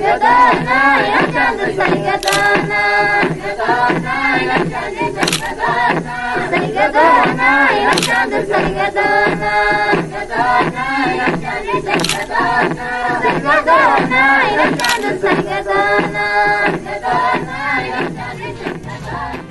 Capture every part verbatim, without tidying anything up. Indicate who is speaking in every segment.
Speaker 1: Saygadana, yachanda saygadana, saygadana, yachanda saygadana, saygadana, yachanda saygadana, saygadana, yachanda saygadana, saygadana, yachanda saygadana, saygadana, yachanda saygadana.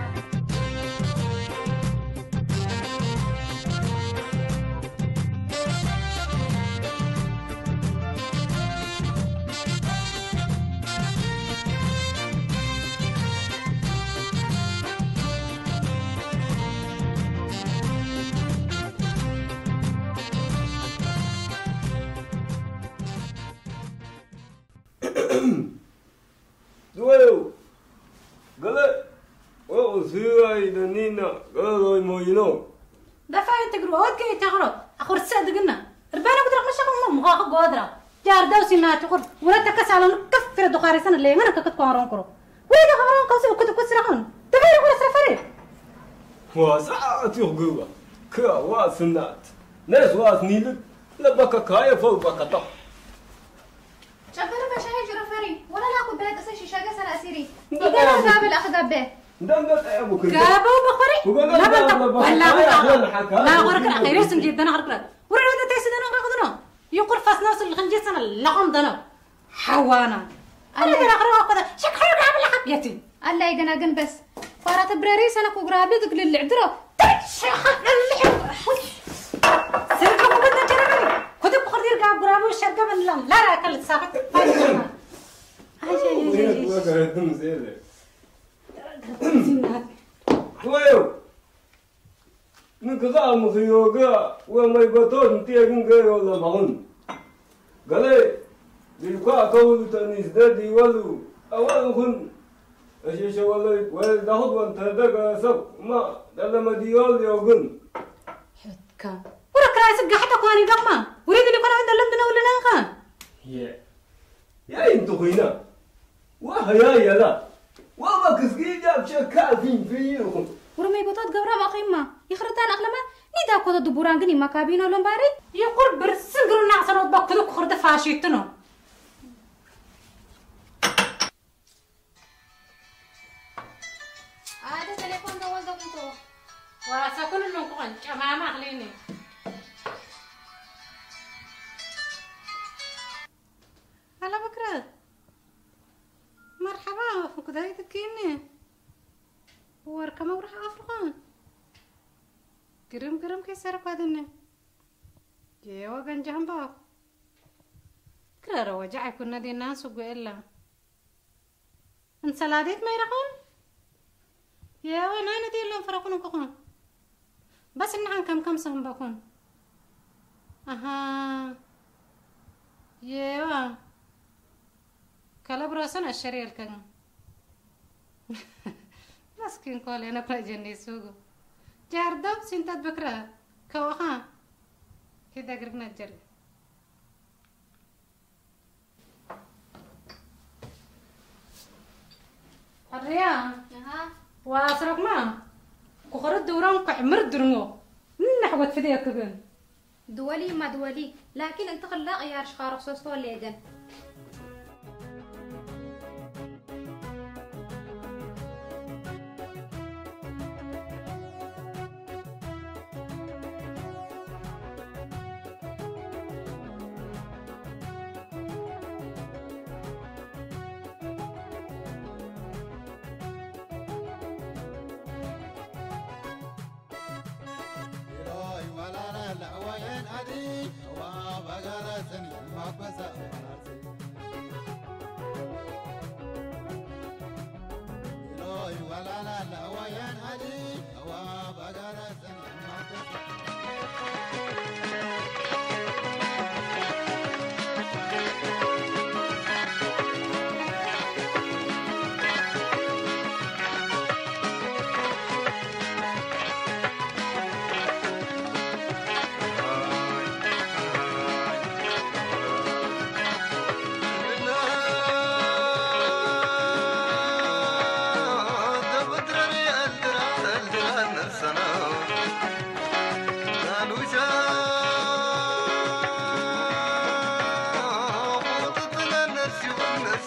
Speaker 2: Duelo, gale, oh, sirai da nina, galo moino.
Speaker 3: دفع تقرؤات كي تقرأ أخر السعد قلنا ربنا قدر مشاق مم مغاق قادرة جار دوسي ما تقول ولا تكس على كفر دقاري سنة اللي أنا كنت قارون كرو وين قارون كوسي وكنت كسر هون تغير ولا سفري
Speaker 2: وساعات يغوا كا واسنات ناس واس نيل لبكا كايا فوق بكا طق
Speaker 1: شغل بشاي جرفري ولا لا كنت بلاد أسيش شاقة سنة أسيري إذا قابل أخذ به
Speaker 2: دم أبو كريم
Speaker 3: كابو بخري لا بنت ولا لا غرك غير اسم جدا غرك ورا هذا تيسدنا غرقنا يقول فاس ناس الخنجة سنة لقم دنا حوانا أنا كنا غرق كذا شكله قابل حقيتي
Speaker 1: الله يجنا جن بس فارت براري سنة كوجرابي تقول العذرة
Speaker 3: تشخ اللي سرقة ما بدنا جربني خذ بخردي رجع برابي والشرقة من لا لا أكلت ساقط
Speaker 2: Duelo, nunca me río وما يبطل تيجي غير ولا معون قال للقاء قول تنزداد ولو أولهم أشيش ولا ولا دهود وانت دقا سب ما لما ديال يوجن
Speaker 3: حتى ورا كرايس قحتك واني دقما وريد اللي كنا عند لندن ولا ناقا
Speaker 2: يا يا انتو هنا وهيا يا لا وما كسكي جاب شكال فين فيهم
Speaker 1: ورمي بطاط قبرة ما قيمة يخرطان أغلما نيدا كودا دبوران قني ما كابينو لنباري
Speaker 3: يقول برسنقرو نعصر وطبق كذوك خرد فاشيتنو
Speaker 1: هذا تليفون ده والده بنتو
Speaker 3: واساكن اللونكوان كماما خليني هلا بكرة مرحبا وكذا يتكيني وركما وراح أفرقان قرم قرم كيسر قادني يا وجن جنبه كرر وجع كنا دي الناس وقيلا انسلاديت ما يرقون يا وانا ندي لهم فرقون وكقون بس إن عن كم كم سهم بكون أها يا كلا براسنا الشرير كان مسكين قولي أنا كلا جني سوقو جاردب سنتات بكرة كوها كده قرقنا الجرق الريان
Speaker 1: أها
Speaker 3: واسرق ما كخرج دوران كعمر درمو نحوت في ذيك كبن
Speaker 1: دولي ما دولي لكن انت خلا غيار شخار خصوص طول يدن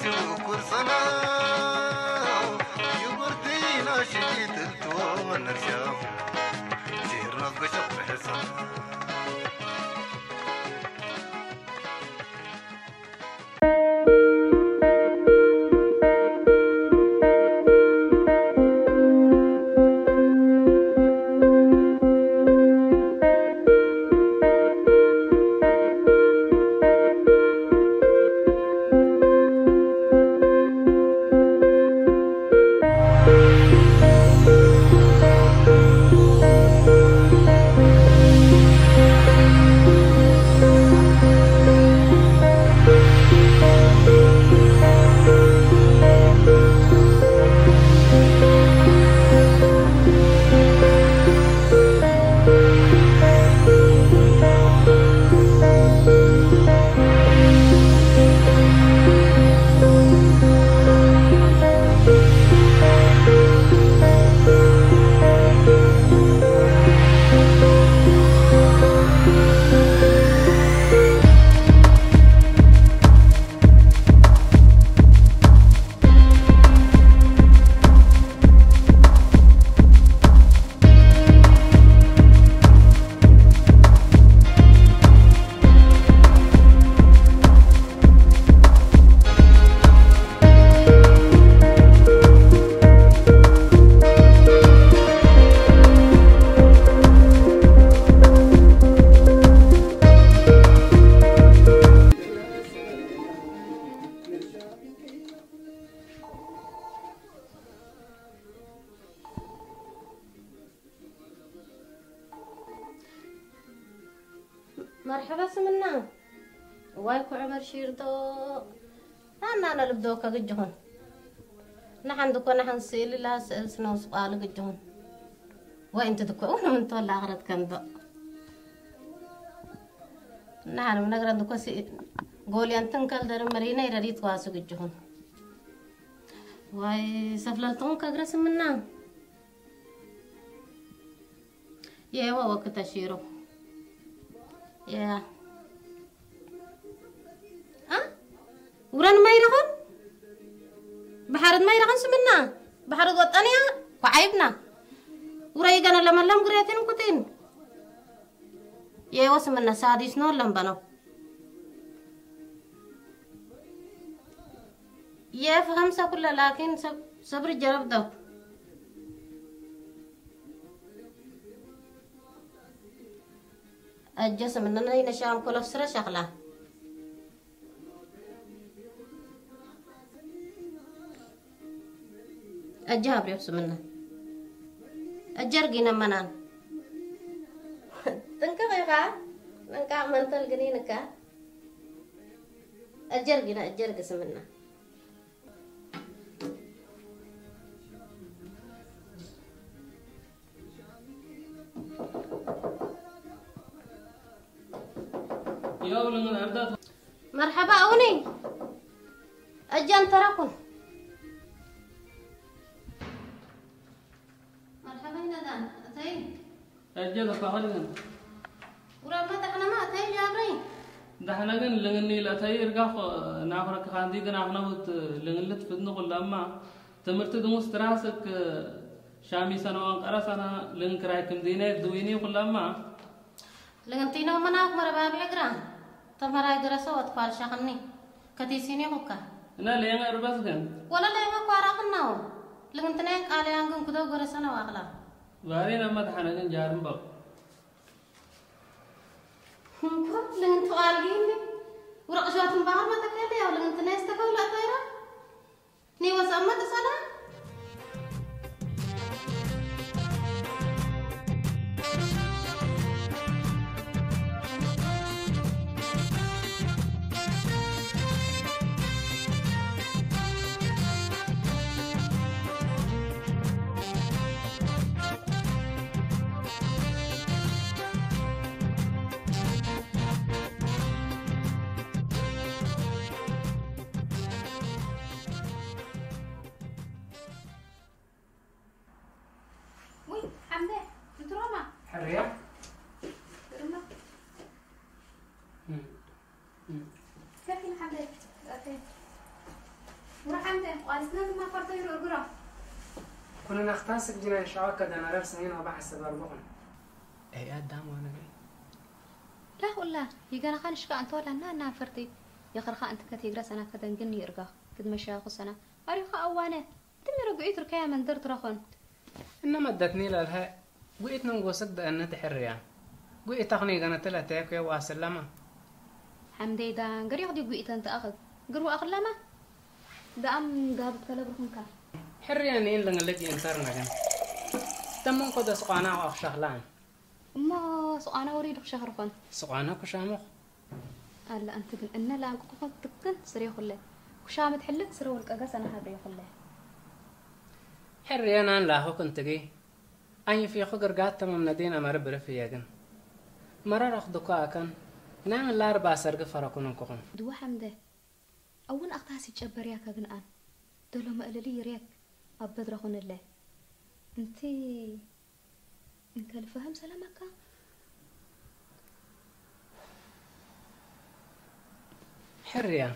Speaker 4: شكر سنة يبردينا شديد التوان نرجع جيرنا بشكر حسن
Speaker 5: مرحبا سمنا وايكو عمر شيردو أنا أنا لبدو كجهون نحن دكوا نحن سيل لا سأل سنو سؤال كجهون وأنت دكوا أنا من طول آخرت كندا نحن من أقرأ دكوا سي قولي أنتن كل در مرينا يريد واسو كجهون واي سفلتون كأقرأ سمنا يا هو وقت شيرو يا ها وران ما يرغن بحرد ما يرغن سمنا بحرد وطنيا وعيبنا وراي كان لما لم قريتين كتين يا وسمنا سادس نور لم بنو يا فهم سكول لكن صبر جرب دو الجسم إننا هنا شام كل فسرة شغلة الجهاب ريبس منا الجرجينا منان تنكا غيرا نكا منتل جنينكا الجرجينا الجرج سمنا مرحبا أوني أجان تراكم مرحبا هنا دان أتين
Speaker 6: أجل فهلنا
Speaker 5: ورا ما دحنا ما أتين جابرين
Speaker 6: دحنا جن لغني لا تير قاف نافرك خاندي دنا أخنا وت لغنلت فدنا كل ما تمرت دموس تراسك شامي سنة وانقرا سنة لغن كرايكم دينه دويني كل ما
Speaker 5: لغنتينا مناك مرباب عقران تمراي دراسات قال شغني كتيسيني مكة
Speaker 6: أنا لين أربعة كن
Speaker 5: ولا لين قارا كناو لغنتنا قال يانكم كدو غرسنا واغلا
Speaker 6: وارين أما دحنا جن جارم بق
Speaker 5: هم لغنتو قالين ورقشواتهم بحر ما تكلي أو لغنتنا استكوا لا تيرا ني وسأمة صلاة
Speaker 1: وراح أنت وأرسلنا ما فرطي الأجرة
Speaker 7: كنا نختاسك جنا شعاك كذا أنا رأس هنا وبحث بربعن إيه قدام وأنا جاي
Speaker 1: لا والله يقال خان شكا أنت ولا أنا أنا فرطي يا خرخا أنت كتير رأس أنا كذا نجني أرجع كذا مشى خصنا أريخا أوانه تمي رجعت ركيا من درت رخون
Speaker 7: إنما ادتني لها قلت نقصد بأن تحريان قلت تغني أنا تلاتة يا واسلمة
Speaker 1: حمدي دا قري ياخد يقوي أنت أخذ قروا أخذ لما دا أم قابت كلا بركم كا
Speaker 7: حريان إن لنا لقي إنترنا كان تمون قد سقانا وأخشخلان
Speaker 1: ما سقانا أريد شهر خون
Speaker 7: سقانا كشامخ
Speaker 1: ألا أنت قل إن لا كوكو تكن سري خله كشامة حلك سرو الكأجس أنا هبري خله
Speaker 7: حريان أنا لا هو كنت جي أي في خجر قات تمام ندينا مرة برفيجن مرة رخدوكا كان نعم لا أربع سرق فرقون كون
Speaker 1: دوا حمده أول أختها تجبر ياك أجن دولو ما قال لي ريك أبد رخون الله أنتي إنك الفهم سلامك
Speaker 7: حريان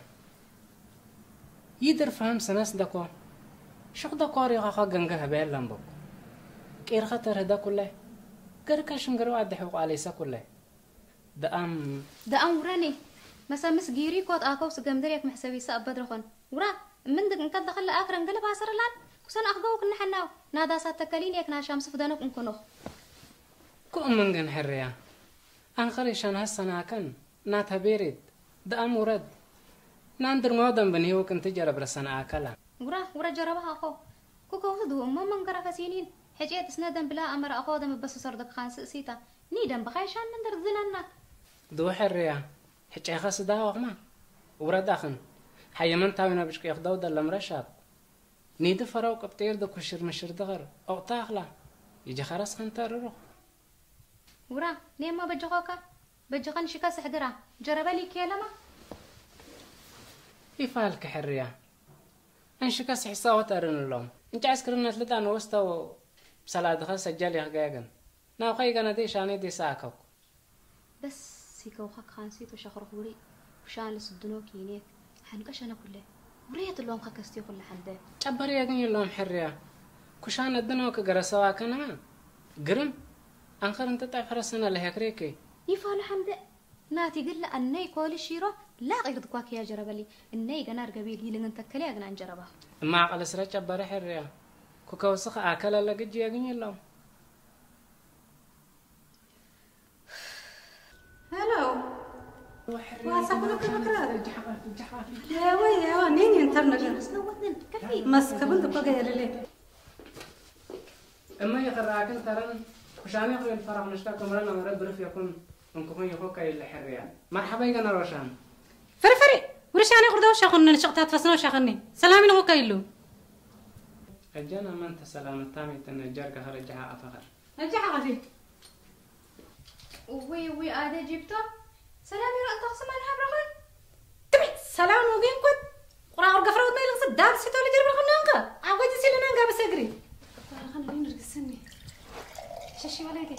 Speaker 7: يدر فهم سناس دكوا شو دكوا ريقا خجنجها بيلامبو كير خطر هدا كله كركش نقروا عد حقوق عليه كله ده أم
Speaker 1: ده أم وراني مثلا مس جيري كوت أكوس جمدريك محسبي سأب بدرخون ورا من دك نكد دخل آخر نقلب عصر لان كسان أخجوك نحناو نادا ساتكلين يك ناشام سفدانك نكونو
Speaker 7: كم من جن حرية أنخريشان هالسنة كان ناتها بيرد ده أم ورد ناندر مودم بنيو كنت جرب رسنا أكلا
Speaker 1: ورا ورا جربها أخو كوكو صدو ما من قرا فسينين حجيت سنادم بلا أمر أقادم بس صردك خان سيتا نيدم بخيشان نندر زننا
Speaker 7: دو حرية حجي خاص دا وقما ورد أخن حي من تاوينا بشك يخدو دا لمرشاب نيد فراوك بتير دا كشر مشر دغر أو تاغلا يجي خرس خان تارو
Speaker 1: ورا نيما بجوكا بجوكان شكا سحدرا جربالي كيلما
Speaker 7: يفعلك حرية أنشكا سحساوة تارن اللوم انت عسكرنا ثلاثة أنا وستو بسلا دخل سجل يخجاجن ناو خيجنا دي شاني دي ساكوك
Speaker 1: بس سيكو خاك خانسيت وشخر خوري وشان لصدنو كينيك حنقش أنا كله وريت اللوم خاكستي كل حده
Speaker 7: كبر يا جني اللوم حرية كشان الدنو كجرسوا كنا قرن أنخر أنت تعرف حرسنا له كريكي
Speaker 1: يفعل حمد ناتي قل أني كل شيرة لا غير دكواك يا جربلي أني جنار قبيل هي لين تكلي أجن عن جربها
Speaker 7: ما عقل سرعة كبر حرية كوكا وسخ أكل لا قد يا جني اللوم
Speaker 3: هلو واسقنا كبكرة يا وي يا نين انترنت مسكبن دقة غير لي
Speaker 7: أما يقرأكن ترى وشان يخرج الفرح نشتاق مرنا مرد برف يكون انكم يخوك إلى حرية مرحبا يجنا روشان
Speaker 3: فرفري ورشاني خردو شاخن نشقتات فسنو شاخني سلامي نغو كايلو
Speaker 7: أجانا ما أنت سلام تامي تنجرك هرجها أفخر
Speaker 3: رجع غادي
Speaker 1: وي وي هذا جبته سلامي أنت أقسم أنا هبرغن
Speaker 3: تبي سلام وين كنت قرا ورقة فرود ما يلقص دار سيتو اللي جرب الخنانقة عاودي سيلنا نقا بس أجري خلنا نرقص السني شاشي ولدي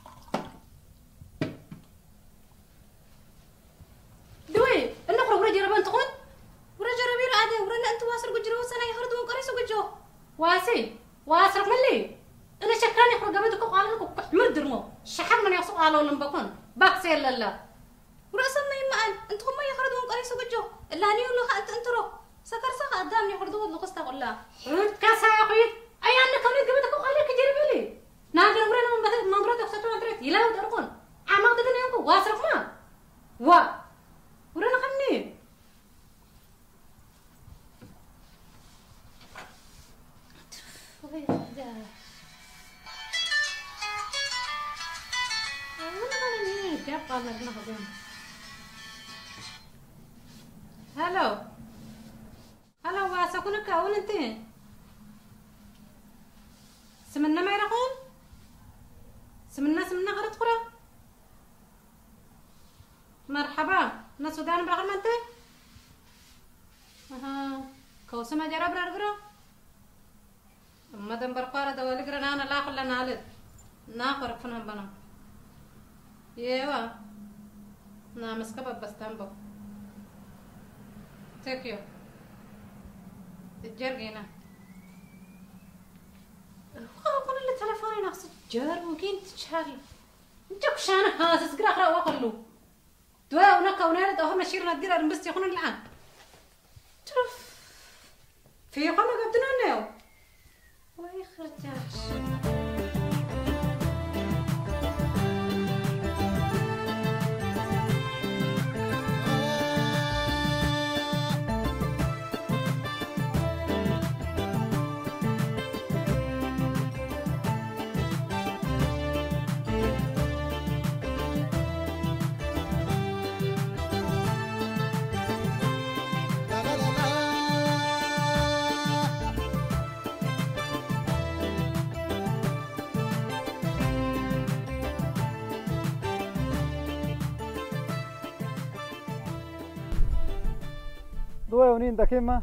Speaker 3: دوي النخرة ورا جربان تخون
Speaker 1: ورا جربي العادة ورا أنت واصل قجرو سنة يخردون قريسو قجو
Speaker 3: واسي واسرق ملي أنا شكراني أخرج قبل تكو قالوا لكم كحمر درمو شحن من يقصوا قالوا لهم بكون باكسي لا لا
Speaker 1: ورأسنا يمان أنت هم يخردون قريسو قجو إلا نيو لها أنت أنترو سكر سخ قدام يخردون لقصة قلا
Speaker 3: رد كاسا يا قيد أي أنا كوني قبل تكو قالوا لك جربي لي نادر مرينا من بدر من برد أخسرتوا أنتريت يلا ودرقون عمق ددنا ينكو واسرق ما وا ورنا خمني هلو هلو واسكونك أول أنت سمنا ما يرقون سمنا سمنا غرت قرا مرحبا نسودان برغم أنت أها كوسما جرب رجرو مدام برقارة دوالي قرنا أنا لا خلا نالد ناخر فنهم بنا يوا نامس كباب بس تنبو تكيو جرجينا أقول اللي تلفوني نقص جار ممكن تشهر انت كشانة هذا سكر أخرى وأقول دواء ونكا ونالد أهم شيء ندير أرمبست يخون العام شوف في قمة قبضنا ناو وي خرجاش
Speaker 8: دواء ونين دكيمة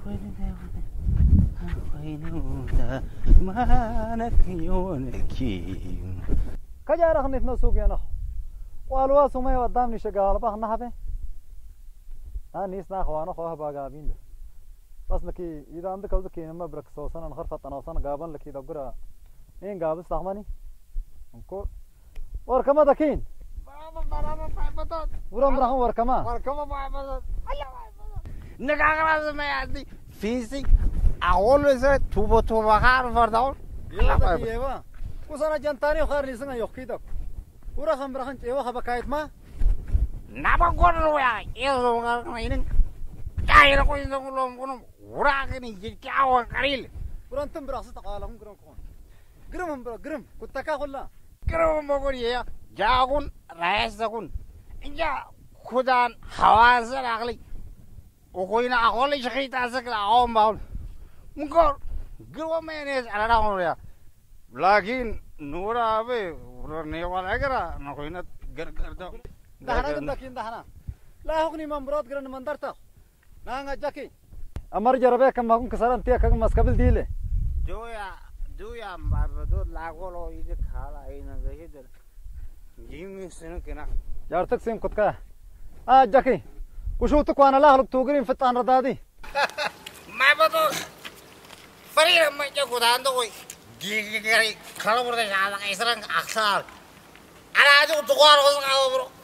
Speaker 8: كجارة خنيت نسوق يا نخ والوا سمي قدامني شغال بخ نحبه أنا نيس ناخوانا خوها باقابين بس لكي إذا عندك أوزك إنما برك سوسنا نخرف تناوسنا قابن لكي دقرا إين قابل استخماني انكو وركما دكين ورم رحم وركما
Speaker 9: وركما بعبد نقاقنا ما يعدي فيزيك أقول بس توبو توبو خار فرداول
Speaker 8: يلا يوا وصنا جنتاني وخار لسنا يوكيدك ورخم رخن يوا خبكايت ما
Speaker 9: نبغى ويا يلو غرنا إنن كاير كوين دعولم كونم وراكني جيكاو كاريل
Speaker 8: ورانتم براسة تقالهم كرم كون كرم برا كرم كتكا خلا
Speaker 9: كرم بقولي جاكون رئيس تكون إنجا خدان حواس العقلي وكوينا أقول شخيت أسكت أقوم باول مقول قلوا ما ينيس على رأيه لكن نورا أبي ورني ولا كرا نكوينا غر غر ده
Speaker 8: دهنا كندكين دهنا لا هوني ممرات كرن مندرتا نانغا جاكي أمر جربه كم ماكون كسران تيا كم مسكبل ديله
Speaker 9: جويا جويا مردود لاغولو يجي خالا إينا غير جيمي سنو كنا
Speaker 8: جارتك سيم كتكا آه جاكي وشو تكوانا لا هلك توقرين فتان ردادي
Speaker 9: ما بدو فريق ما جاكو داندوي جي جي خلاص برضه شالا كيسران أكثر أنا أجو تقوار وصل كاو برو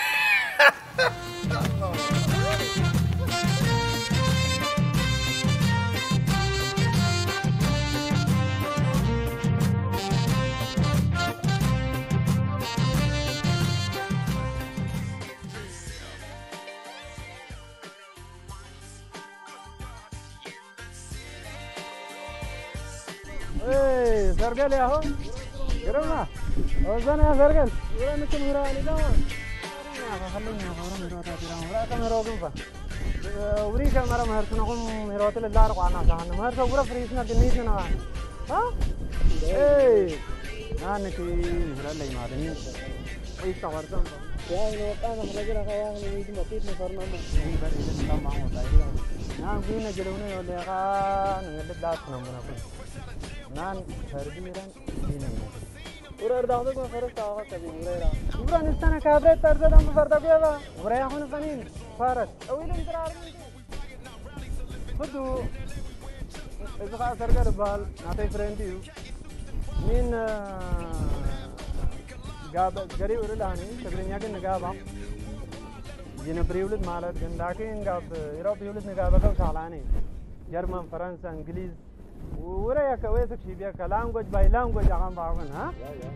Speaker 8: إيه سرقل يا هو كرمنا وزن يا سرقل ولا نكمل هراء لدوان خلينا خورم هراء تاتيرام ولا كم هراء دوبا وريك مرة مهرسنا قوم هراء تلدار قانا سهنا مهرسا ورا فريسنا دنيسنا ها إيه أنا كي هراء لي ما دني إيه تورثم يا إنه أنا مرجع خيال لي يجي مطيت نفرنا ما إيه بري إذا ما هو تايرام نعم فينا جلونا ولا كان يلد داس نمنا نان خربيران دينم ورا داودك ما فرق تاوا كبي ورا ورا نستنا كابره ترزا دم فردا بيوا ورا هون فنين فارس اويل انترار بدو اذا خا سرقر بال ناتي فرنديو مين غاب غري ورلاني تغرينيا كن غابا جن بريولد مالت لكن غاب يوروب يولد نغابا كو شالاني جرمن فرنسا انجليز ورا يا كويسك شي بيا كلانجوج باي لانجوج عم باغن ها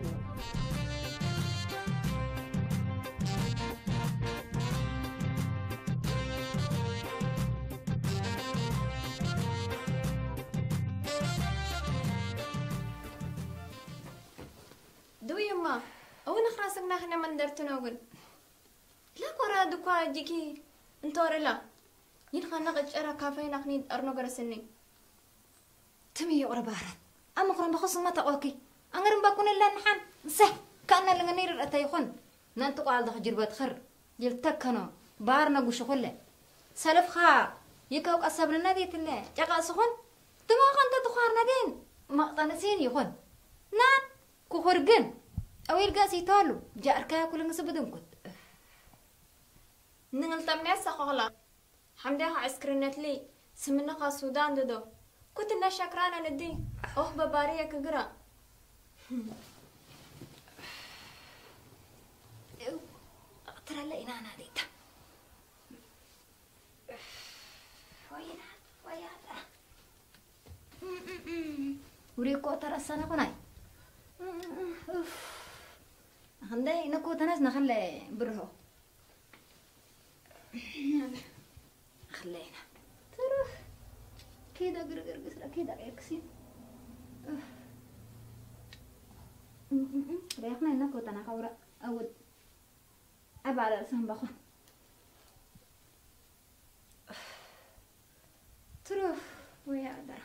Speaker 1: دو يما او نخراسك ناخنا من درتنوغن لا كورا دكوا جيكي انتور لا ينخنا قجرا كافي نخني ارنو غرسني تمي ورا بارد اما قرن بخص ما تقوكي انغرم بكون الا نحن صح كان لنغنير اتيخون نانتو قال دخ جربت خر يلتكنو بارنا غش كله سلف خا يكو قصبنا ديت الله جقا سخون تما خنت تخار ندين ما طنسين يخون نان كخرجن او يرجع سيتالو جاركا كل نسبدن كنت نغل تمناس خلا حمدها عسكرنت لي سمنا السودان ددو كنت لنا شكرانا ندي أوه ببارية كجرا ترى لا إنا أنا ديتا وينا ويادا وريكو ترى السنة كناي هندي نكو تناس نخلي برهو خلينا تروح كده قرقر قصرة كده يكسين ريحنا إنكو تنا خورا أود أبى على لسان بخون تروح ويا درا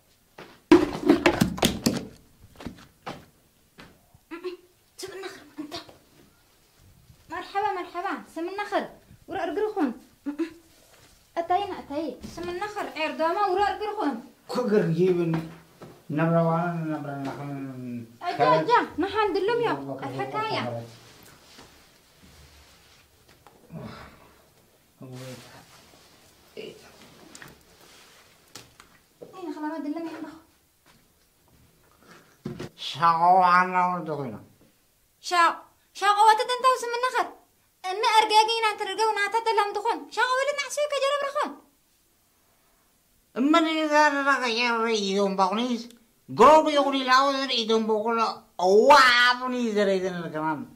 Speaker 1: سم النخل أنت مرحبا مرحبا سم النخل ورا أرجرخون أتاينا أتاي سم النخل عير داما ورا أرجرخون
Speaker 9: كوكر جيبني نبرة وانا نبرة نحن
Speaker 1: أجا أجا نحن دلهم يا الحكاية إيه خلاص ما دلهم يا
Speaker 9: شاو عنا ودغينا
Speaker 1: شاو شاو قوات تنتو سم النخل إن أرجعينا ترجعوا نعتدلهم دخون شاو ولد نحسوي كجرب رخون
Speaker 9: من إذا رجع يوم بقنيس قرب يقولي لا وزر يوم بقول وابني زريدنا كمان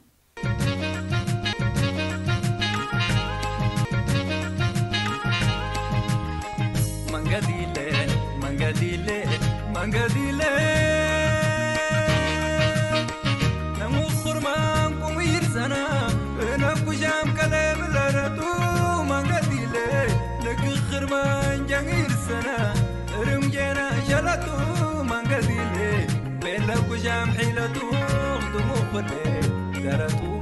Speaker 10: منقديله منقديله منقديله نمو خرمان قوير سنة نبو جام كلام لردو منقديله لك خرمان جانير سنة رمجنا جلتو منقديله بين لك جام حيلتو خدمو خلي درتو